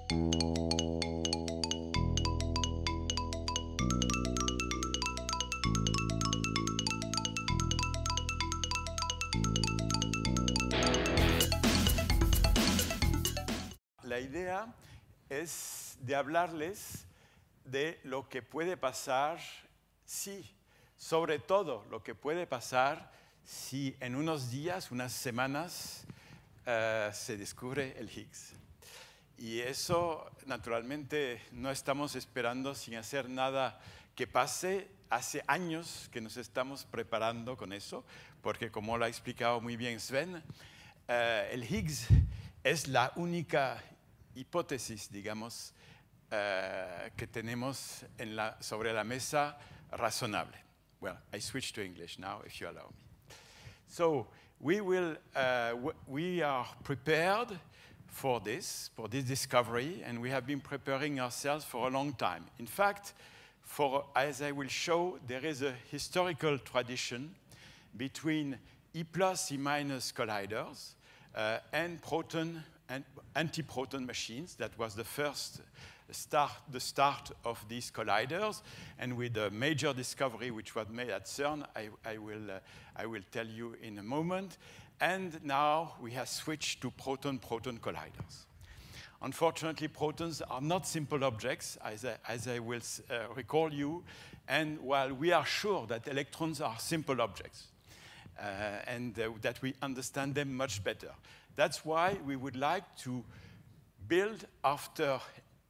La idea es de hablarles de lo que puede pasar si, sobre todo lo que puede pasar si en unos días, unas semanas, se descubre el Higgs. Y eso, naturalmente, no estamos esperando sin hacer nada que pase. Hace años que nos estamos preparando con eso, porque como lo ha explicado muy bien Sven, el Higgs es la única hipótesis, digamos, que tenemos sobre la mesa razonable. Well, I switch to English now, if you allow me. So we are prepared for this discovery, and we have been preparing ourselves for a long time. In fact, as I will show, there is a historical tradition between E+, E- colliders and proton and antiproton machines. That was the start of these colliders, and with a major discovery which was made at CERN, I will tell you in a moment. And now we have switched to proton-proton colliders. Unfortunately, protons are not simple objects, as I will recall you, and while we are sure that electrons are simple objects, and that we understand them much better. That's why we would like to build after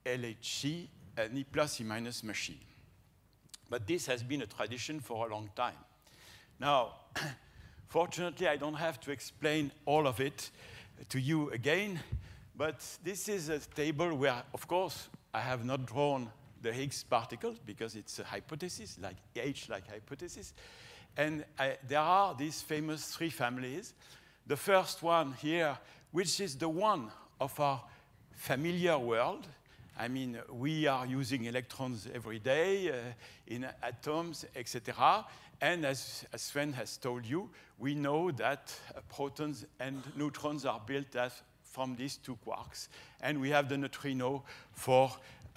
LHC an E+, E- machine. But this has been a tradition for a long time. Now, fortunately, I don't have to explain all of it to you again, but this is a table where, of course, I have not drawn the Higgs particles because it's a hypothesis, like H-like hypothesis. And there are these famous three families. The first one here, which is the one of our familiar world. I mean, we are using electrons every day in atoms, etc. And as Sven has told you, we know that protons and neutrons are built from these two quarks. And we have the neutrino for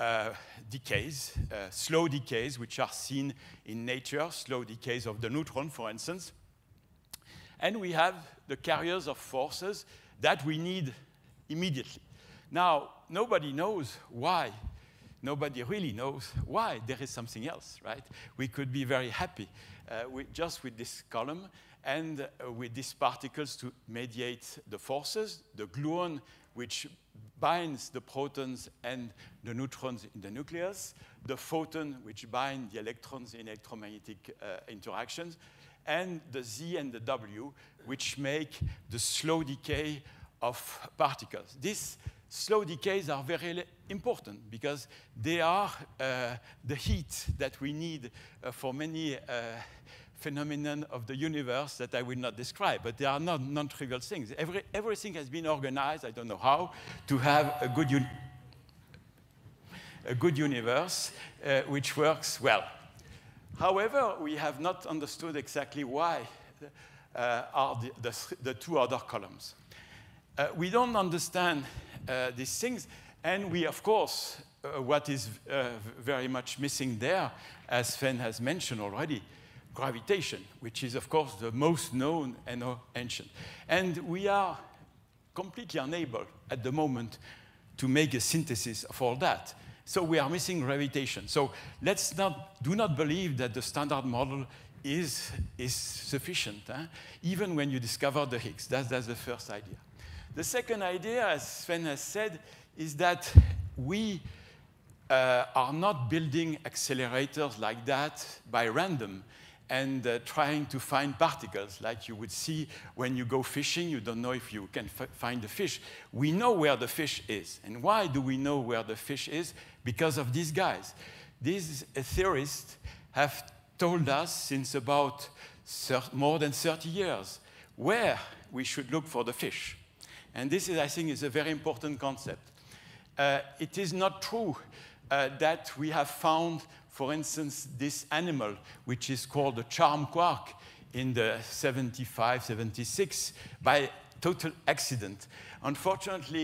decays, slow decays, which are seen in nature, slow decays of the neutron, for instance. And we have the carriers of forces that we need immediately. Now, nobody knows why. Nobody really knows why there is something else, right? We could be very happy just with this column and with these particles to mediate the forces, the gluon, which binds the protons and the neutrons in the nucleus, the photon, which bind the electrons in electromagnetic interactions, and the Z and the W, which make the slow decay of particles. These slow decays are very important because they are the heat that we need for many phenomena of the universe that I will not describe, but they are not non-trivial things. Everything has been organized, I don't know how, to have a good universe which works well. However, we have not understood exactly why are the two other columns. We don't understand these things, and we, of course, what is very much missing there, as Sven has mentioned already, gravitation, which is, of course, the most known and ancient. And we are completely unable at the moment to make a synthesis of all that. So we are missing gravitation. So do not believe that the standard model is sufficient, even when you discover the Higgs. That's the first idea. The second idea, as Sven has said, is that we are not building accelerators like that by random and trying to find particles like you would see when you go fishing. You don't know if you can find the fish. We know where the fish is. And why do we know where the fish is? Because of these guys. These theorists have told us since about more than 30 years where we should look for the fish. And this, I think, is a very important concept. It is not true that we have found, for instance, this animal, which is called the charm quark in the 75, 76, by total accident. Unfortunately,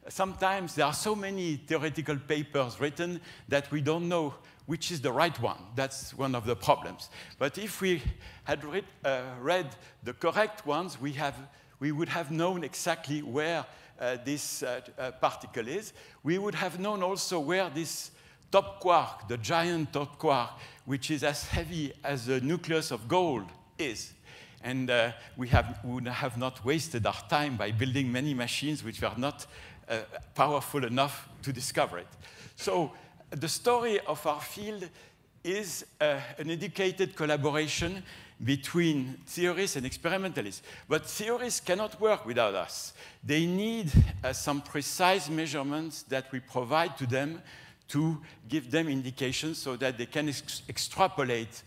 sometimes there are so many theoretical papers written that we don't know which is the right one. That's one of the problems. But if we had read the correct ones, we would have known exactly where this particle is. We would have known also where this top quark, the giant top quark, which is as heavy as the nucleus of gold, is. And we would have not wasted our time by building many machines which were not powerful enough to discover it. So the story of our field is an educated collaboration between theorists and experimentalists. But theorists cannot work without us. They need some precise measurements that we provide to them to give them indications so that they can extrapolate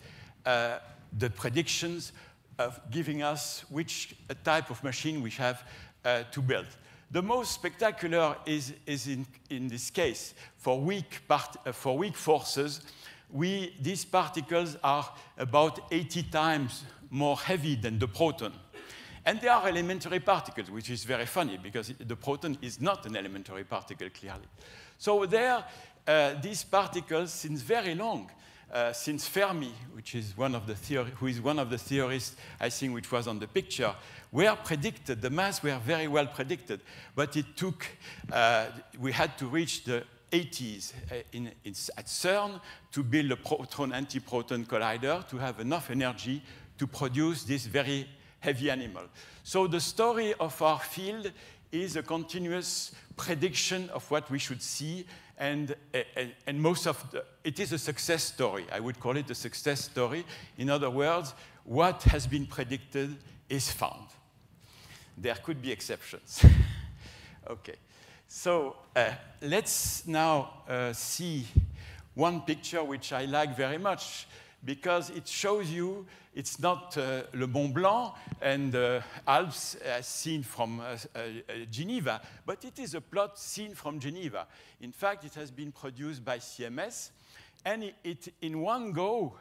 the predictions of giving us which type of machine we have to build. The most spectacular is in this case, for weak forces, these particles are about 80 times more heavy than the proton. And they are elementary particles, which is very funny, because the proton is not an elementary particle, clearly. So there, these particles, since very long, since Fermi, which is who is one of the theorists, I think, which was on the picture, were predicted. The mass were very well predicted, but it took, we had to reach the 80s at CERN to build a proton-antiproton collider to have enough energy to produce this very heavy animal. So the story of our field is a continuous prediction of what we should see, and most of it is a success story. I would call it a success story. In other words, what has been predicted is found. There could be exceptions. Okay, so let's now see one picture which I like very much, because it shows you it's not Le Mont Blanc and Alps seen from Geneva, but it is a plot seen from Geneva. In fact, it has been produced by CMS, and in one go,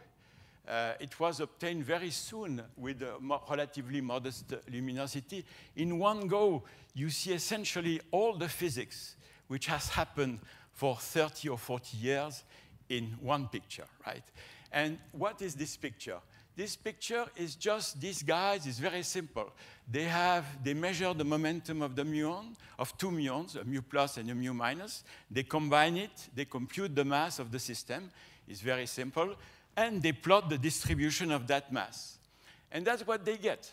it was obtained very soon with a relatively modest luminosity. In one go, you see essentially all the physics which has happened for 30 or 40 years in one picture, right? And what is this picture? This picture is just these guys. It's very simple. They measure the momentum of the muon, of two muons, a mu plus and a mu minus. They combine it. They compute the mass of the system. It's very simple. And they plot the distribution of that mass. And that's what they get.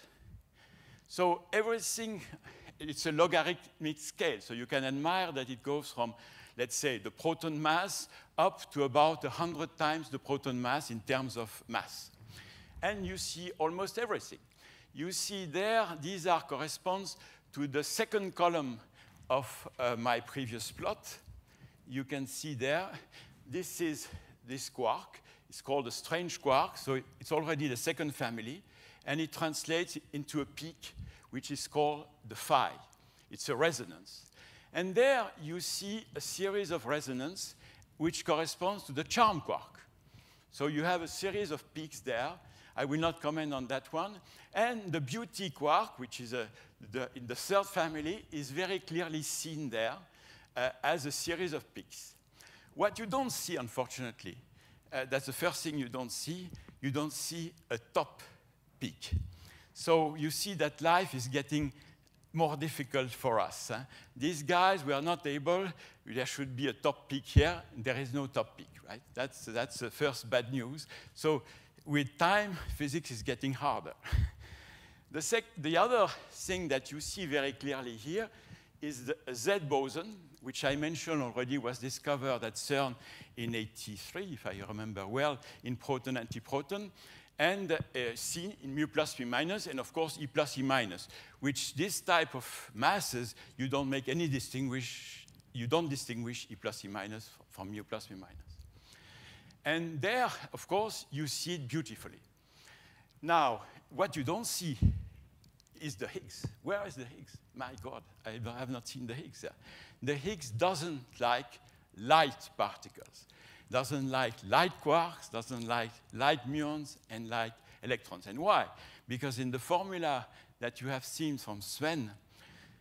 So everything, it's a logarithmic scale. So you can admire that it goes from, let's say, the proton mass up to about 100 times the proton mass in terms of mass. And you see almost everything. You see there, these corresponds to the second column of my previous plot. You can see there, this is this quark. It's called a strange quark, so it's already the second family, and it translates into a peak, which is called the phi. It's a resonance. And there you see a series of resonance which corresponds to the charm quark. So you have a series of peaks there. I will not comment on that one. And the beauty quark, which is in the third family, is very clearly seen there as a series of peaks. What you don't see, unfortunately, that's the first thing you don't see. You don't see a top peak. So you see that life is getting more difficult for us. These guys were not able. There should be a top peak here. There is no top peak, right? That's the first bad news. So with time, physics is getting harder. The other thing that you see very clearly here is the Z boson, which I mentioned already was discovered at CERN in '83, if I remember well, in proton-antiproton, and C in mu plus mu minus, and of course E plus E minus, which this type of masses, you don't make any you don't distinguish E plus E minus from mu plus mu minus. And there, of course, you see it beautifully. Now, what you don't see is the Higgs. Where is the Higgs? My God, I have not seen the Higgs there. The Higgs doesn't like light particles, doesn't like light quarks, doesn't like light muons, and light electrons. And why? Because in the formula that you have seen from Sven,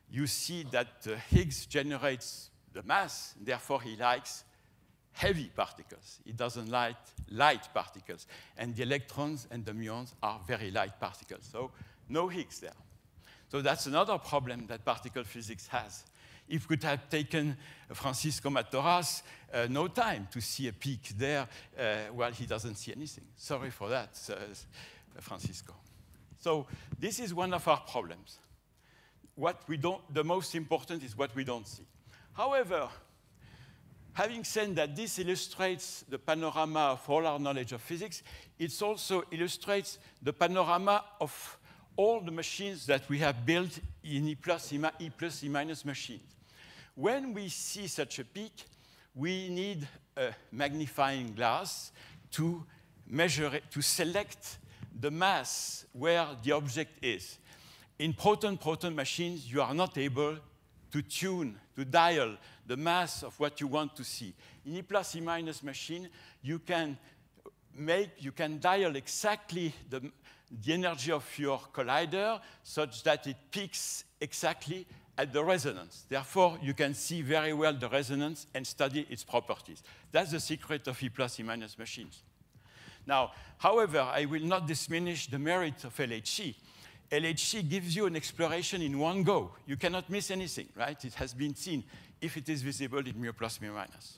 you see that Higgs generates the mass, therefore he likes heavy particles. He doesn't like light particles. And the electrons and the muons are very light particles. So no Higgs there. So that's another problem that particle physics has. If we could have taken Francisco Matoras, no time to see a peak there, well, he doesn't see anything. Sorry for that, Francisco. So this is one of our problems. The most important is what we don't see. However, having said that this illustrates the panorama of all our knowledge of physics, it also illustrates the panorama of all the machines that we have built in E plus, E minus machines. When we see such a peak, we need a magnifying glass to measure it, to select the mass where the object is. In proton-proton machines, you are not able to tune, to dial the mass of what you want to see. In E plus, E minus machine, you can dial exactly the energy of your collider such that it peaks exactly at the resonance. Therefore, you can see very well the resonance and study its properties. That's the secret of E plus, E minus machines. Now, however, I will not diminish the merit of LHC. LHC gives you an exploration in one go. You cannot miss anything, right? It has been seen if it is visible in mu plus, mu minus.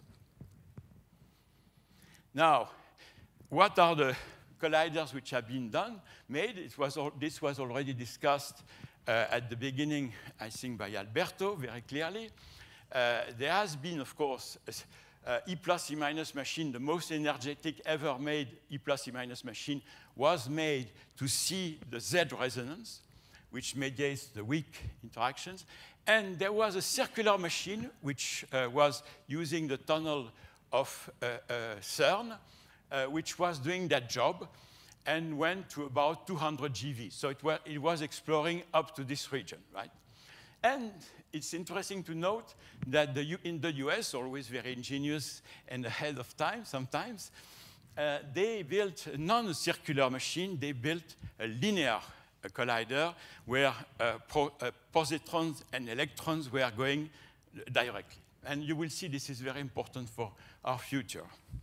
Now, what are the colliders which have been made? This was already discussed at the beginning, I think, by Alberto very clearly. There has been, of course, E plus, E minus machine, the most energetic ever made E plus, E minus machine, was made to see the Z resonance, which mediates the weak interactions. And there was a circular machine, which was using the tunnel of CERN, which was doing that job and went to about 200 GeV. So it was exploring up to this region, right? And it's interesting to note that in the US, always very ingenious and ahead of time sometimes, they built a non-circular machine. They built a linear collider where positrons and electrons were going directly. And you will see this is very important for our future.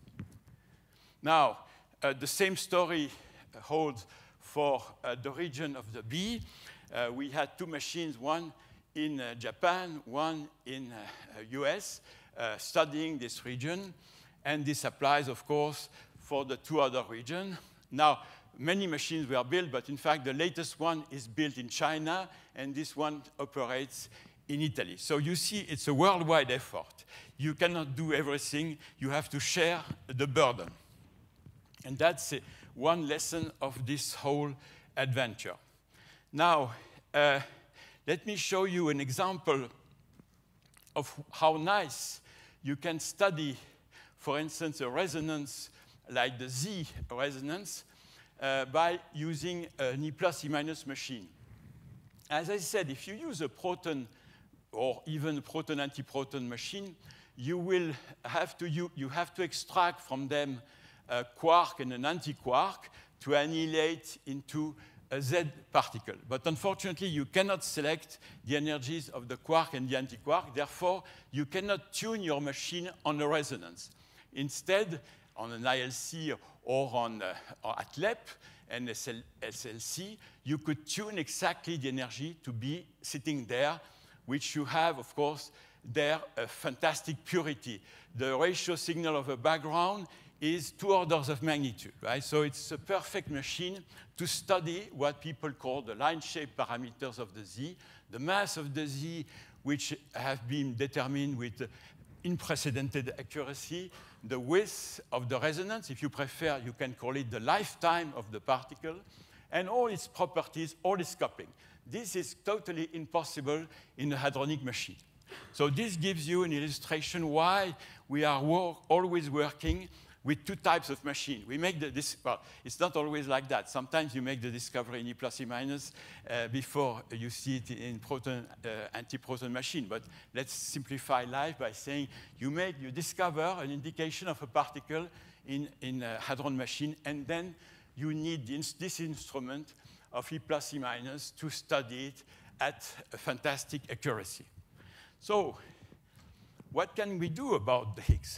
Now, the same story holds for the region of the B. We had two machines, one in Japan, one in US, studying this region. And this applies, of course, for the two other regions. Now, many machines were built, but in fact, the latest one is built in China, and this one operates in Italy. So you see, it's a worldwide effort. You cannot do everything. You have to share the burden. And that's one lesson of this whole adventure. Now, let me show you an example of how nice you can study, for instance, a resonance like the Z resonance by using an E plus, E minus machine. As I said, if you use a proton or even a proton-antiproton machine, you have to extract from them a quark and an antiquark to annihilate into a Z particle. But unfortunately, you cannot select the energies of the quark and the antiquark. Therefore, you cannot tune your machine on a resonance. Instead, on an ILC or at LEP and SLC, you could tune exactly the energy to be sitting there, which you have, of course, there a fantastic purity. The ratio signal of a background is 2 orders of magnitude, right? So it's a perfect machine to study what people call the line shape parameters of the Z, the mass of the Z, which have been determined with unprecedented accuracy, the width of the resonance. If you prefer, you can call it the lifetime of the particle, and all its properties, all its coupling. This is totally impossible in a hadronic machine. So this gives you an illustration why we are always working with two types of machine. We make well, it's not always like that. Sometimes you make the discovery in E plus, E minus before you see it in proton, antiproton machine. But let's simplify life by saying you discover an indication of a particle in a hadron machine, and then you need this instrument of E plus, E minus to study it at a fantastic accuracy. So what can we do about the Higgs?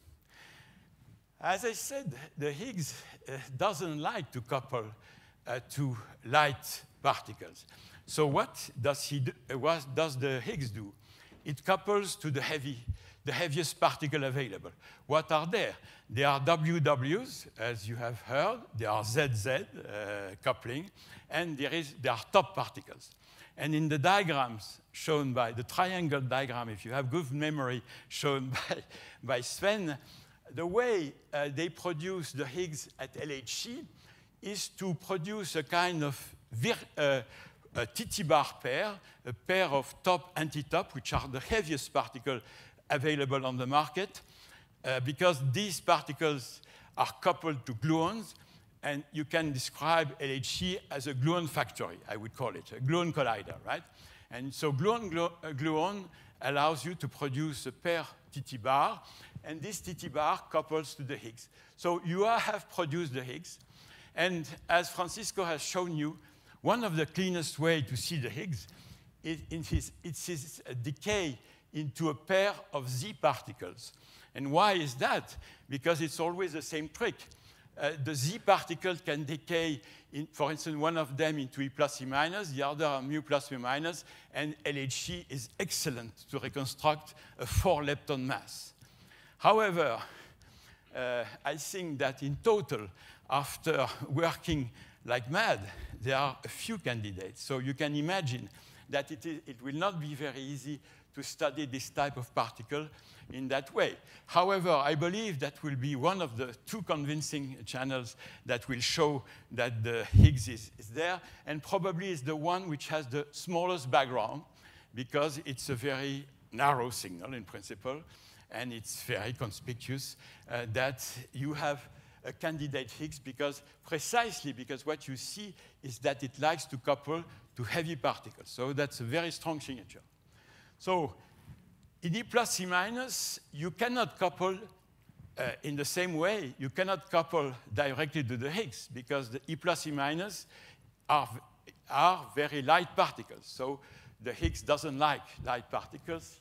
As I said, the Higgs doesn't like to couple to light particles. So what does the Higgs do? It couples to the heaviest particle available. What are there? They are WWs, as you have heard. They are ZZ coupling, and there are top particles. And in the diagrams shown by the triangle diagram, if you have good memory, shown by Sven, the way they produce the Higgs at LHC is to produce a kind of a TT-bar pair, a pair of top anti-top, which are the heaviest particle available on the market, because these particles are coupled to gluons, and you can describe LHC as a gluon factory, I would call it, a gluon collider, right? And so gluon allows you to produce a pair TT-bar, and this TT-bar couples to the Higgs. So you have produced the Higgs, and as Francisco has shown you, one of the cleanest ways to see the Higgs is its decay into a pair of Z particles. And why is that? Because it's always the same trick. The Z particles can decay, for instance, one of them into E plus E minus, the other mu plus mu minus, and LHC is excellent to reconstruct a 4-lepton mass. However, I think that in total, after working like mad, there are a few candidates. So you can imagine that it will not be very easy to study this type of particle in that way. However, I believe that will be one of the 2 convincing channels that will show that the Higgs is there, and probably is the one which has the smallest background, because it's a very narrow signal in principle, and it's very conspicuous that you have a candidate Higgs, precisely because what you see is that it likes to couple to heavy particles. So that's a very strong signature. So in E plus E minus, you cannot couple in the same way. You cannot couple directly to the Higgs, because the E plus E minus are very light particles. So the Higgs doesn't like light particles.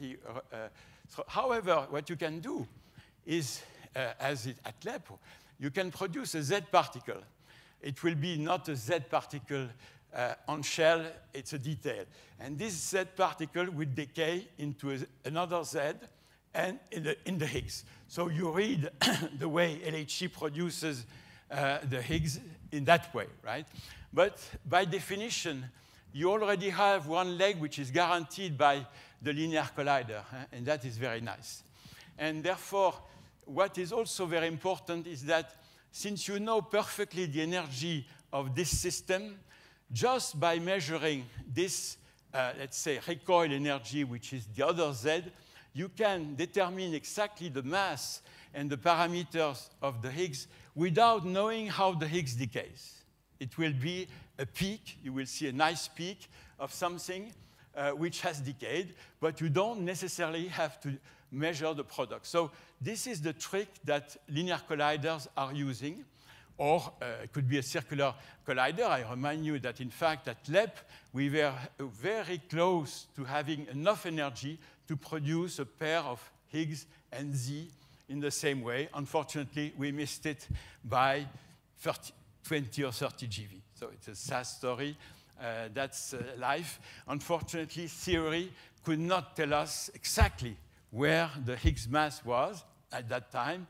However, what you can do is, at LEP, you can produce a Z particle. It will be not a Z particle on shell, it's a detail. And this Z particle will decay into another Z and in the Higgs. So you read the way LHC produces the Higgs in that way, right? But by definition, you already have one leg which is guaranteed by the linear collider, and that is very nice. And therefore, what is also very important is that since you know perfectly the energy of this system, just by measuring this, let's say, recoil energy, which is the other Z, you can determine exactly the mass and the parameters of the Higgs without knowing how the Higgs decays. It will be a peak. You will see a nice peak of something which has decayed, but you don't necessarily have to measure the product. So this is the trick that linear colliders are using. Or it could be a circular collider. I remind you that, in fact, at LEP, we were very close to having enough energy to produce a pair of Higgs and Z in the same way. Unfortunately, we missed it by 20 or 30 GeV. So it's a sad story. That's life. Unfortunately, theory could not tell us exactly where the Higgs mass was at that time.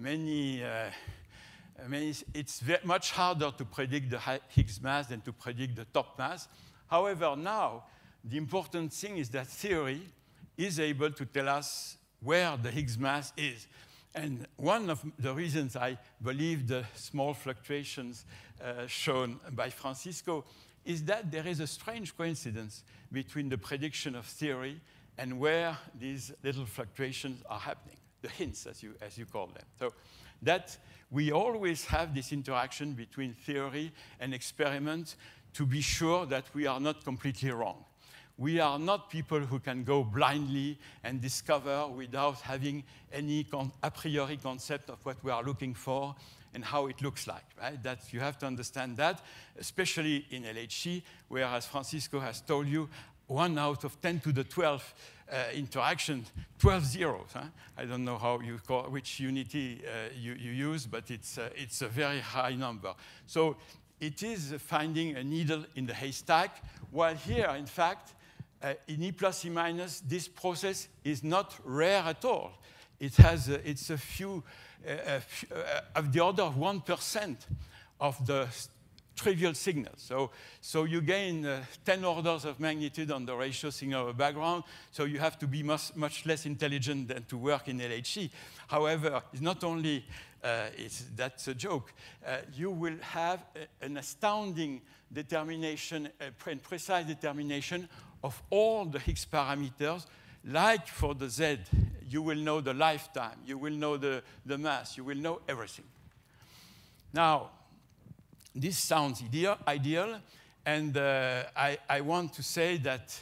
It's much harder to predict the Higgs mass than to predict the top mass. However, now, the important thing is that theory is able to tell us where the Higgs mass is. And one of the reasons I believe the small fluctuations shown by Francisco is that there is a strange coincidence between the prediction of theory and where these little fluctuations are happening, the hints, as you call them. So that we always have this interaction between theory and experiment to be sure that we are not completely wrong. we are not people who can go blindly and discover without having any a priori concept of what we are looking for and how it looks like, right? That you have to understand that, especially in LHC, where, as Francisco has told you, 1 out of 10 to the 12 interaction, 12 zeros. Huh? I don't know how you call which unity you use, but it's a very high number. So it is finding a needle in the haystack, while here, in fact, in E plus E minus, this process is not rare at all. It has it's a few of the order of 1% of the trivial signals. So you gain 10 orders of magnitude on the ratio signal background, so you have to be much less intelligent than to work in LHC. However, it's not only, that's a joke, you will have an astounding determination and precise determination of all the Higgs parameters. Like for the Z, you will know the lifetime, you will know the mass, you will know everything. Now, this sounds ideal, and I want to say that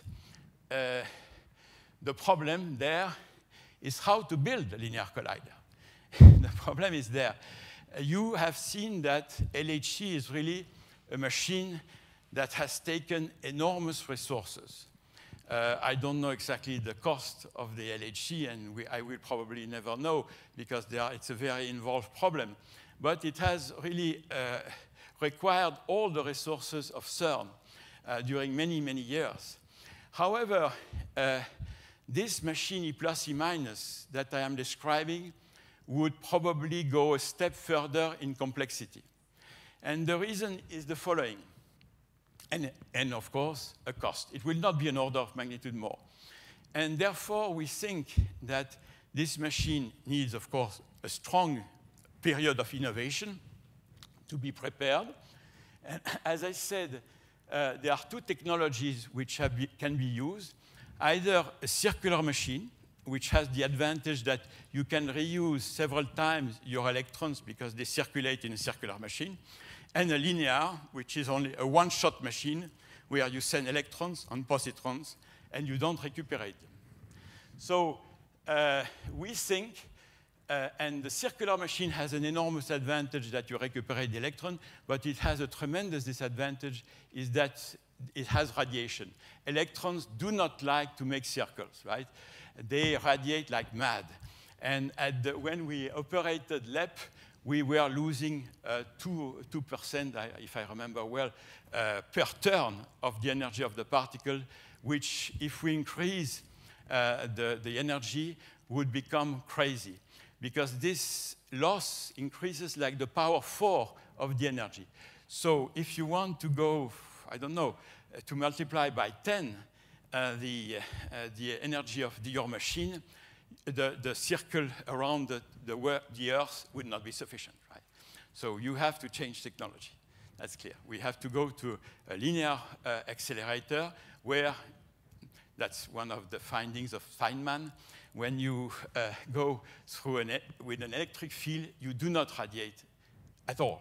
the problem there is how to build a linear collider. The problem is there. You have seen that LHC is really a machine that has taken enormous resources. I don't know exactly the cost of the LHC, and I will probably never know because it's a very involved problem. But it has really required all the resources of CERN during many, many years. However, this machine E plus E minus that I am describing would probably go a step further in complexity. And the reason is the following. And of course, a cost. It will not be an order of magnitude more. And therefore, we think that this machine needs, of course, a strong period of innovation to be prepared. And as I said, there are two technologies which can be used. Either a circular machine, which has the advantage that you can reuse several times your electrons because they circulate in a circular machine, and a linear, which is only a one-shot machine where you send electrons and positrons and you don't recuperate them. So we think, and the circular machine has an enormous advantage that you recuperate the electron, but it has a tremendous disadvantage, is that it has radiation. Electrons do not like to make circles, right? They radiate like mad. And when we operated LEP, we were losing 2%, if I remember well, per turn of the energy of the particle, which, if we increase the energy, would become crazy. Because this loss increases like the power 4 of the energy. So if you want to go, I don't know, to multiply by 10 the energy of your machine, the circle around the Earth would not be sufficient, right? So you have to change technology. That's clear. We have to go to a linear accelerator where, that's one of the findings of Feynman, when you go through with an electric field, you do not radiate at all.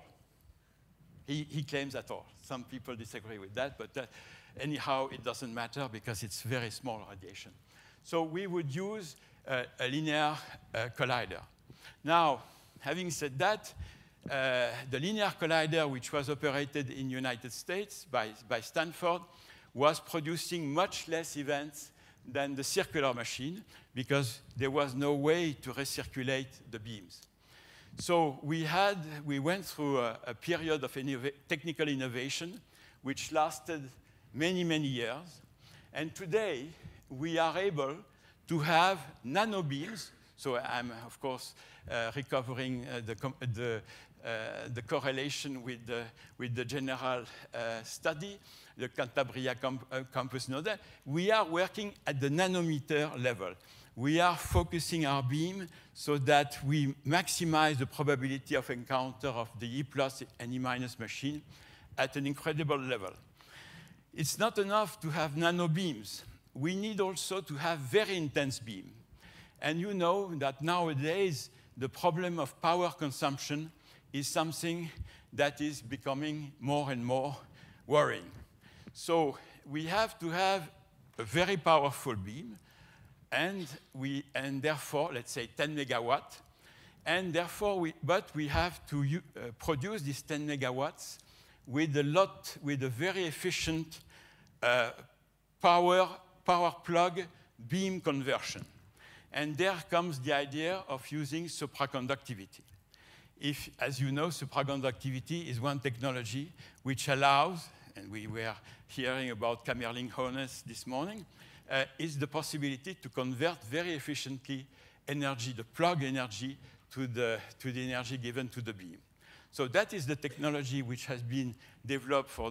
He claims at all. Some people disagree with that, but anyhow, it doesn't matter because it's very small radiation. So we would use a linear collider. Now, having said that, the linear collider, which was operated in the United States by Stanford, was producing much less events than the circular machine because there was no way to recirculate the beams. So we went through a period of technical innovation which lasted many, many years. And today, we are able to have nanobeams. So I'm, of course, recovering the correlation with the general study, the Cantabria campus node. We are working at the nanometer level. We are focusing our beam so that we maximize the probability of encounter of the E plus and E minus machine at an incredible level. It's not enough to have nanobeams. We need also to have very intense beam. And you know that nowadays, the problem of power consumption is something that is becoming more and more worrying. So we have to have a very powerful beam, and therefore, let's say 10 megawatt, and therefore, we have to produce these 10 megawatts with a very efficient power plug beam conversion. And there comes the idea of using supraconductivity. As you know, supraconductivity is one technology which allows, and we were hearing about Kamerlingh-Onnes this morning, is the possibility to convert very efficiently energy, the plug energy, to the energy given to the beam. So that is the technology which has been developed for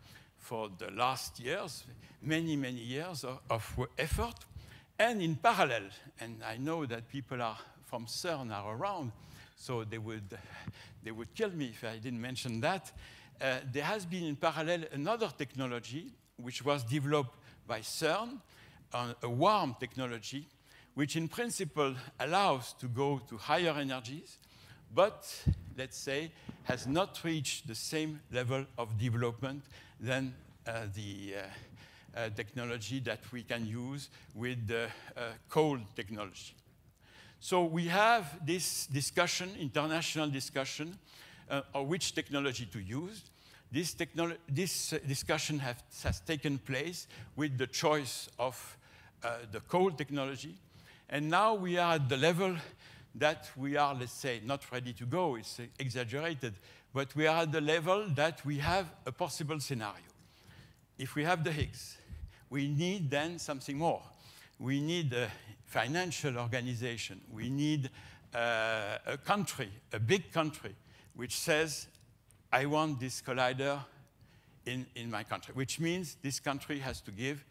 the last years, many, many years of effort. And in parallel, and I know that people from CERN are around, so they would kill me if I didn't mention that. There has been in parallel another technology which was developed by CERN, a warm technology, which in principle allows to go to higher energies, but let's say has not reached the same level of development than the technology that we can use with the cold technology. So we have this discussion, international discussion, of which technology to use. This discussion has taken place with the choice of the cold technology. And now we are at the level that we are, let's say, not ready to go. It's exaggerated. But we are at the level that we have a possible scenario. If we have the Higgs, we need then something more. We need a financial organization. We need a country, a big country, which says, I want this collider in my country, which means this country has to give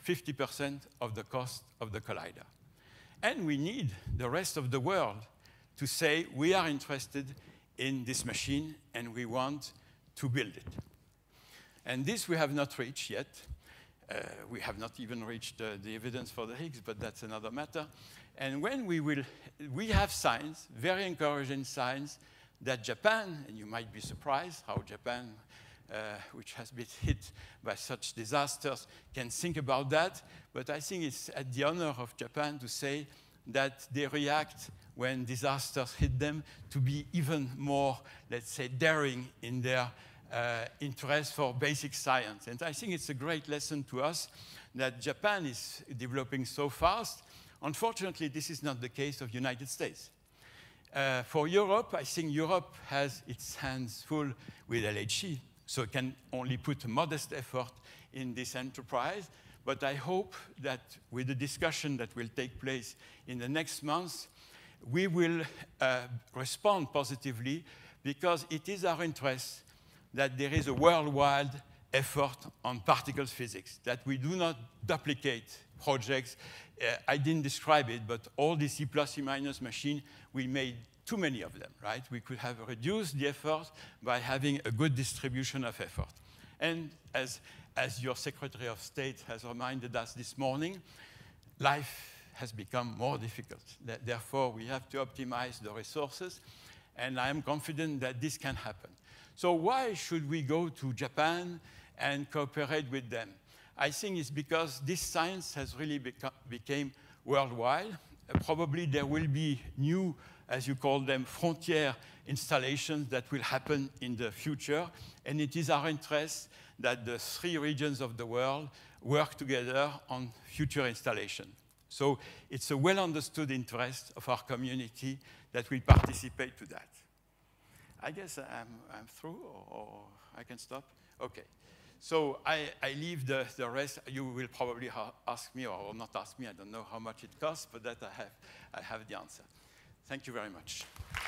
50% of the cost of the collider. And we need the rest of the world to say, we are interested in this machine and we want to build it. And this we have not reached yet. We have not even reached the evidence for the Higgs, but that's another matter. And when we have signs, very encouraging signs, that Japan, and you might be surprised how Japan, which has been hit by such disasters, can think about that. But I think it's at the honor of Japan to say that they react when disasters hit them to be even more, let's say, daring in their interest for basic science. And I think it's a great lesson to us that Japan is developing so fast. Unfortunately, this is not the case of the United States. For Europe, I think Europe has its hands full with LHC, so it can only put a modest effort in this enterprise. But I hope that with the discussion that will take place in the next months, we will respond positively, because it is our interest that there is a worldwide effort on particles physics, that we do not duplicate projects. I didn't describe it, but all the C+, C- machine, we made too many of them, right? We could have reduced the effort by having a good distribution of effort. And as your Secretary of State has reminded us this morning, life has become more difficult. Therefore, we have to optimize the resources, and I am confident that this can happen. So why should we go to Japan and cooperate with them? I think it's because this science has really become worldwide. Probably there will be new, as you call them, frontier installations that will happen in the future. And it is our interest that the 3 regions of the world work together on future installation. So it's a well-understood interest of our community that we participate to that. I guess I'm through, or I can stop? OK. So I leave the rest. You will probably ask me, or not ask me. I don't know how much it costs, but that I have the answer. Thank you very much.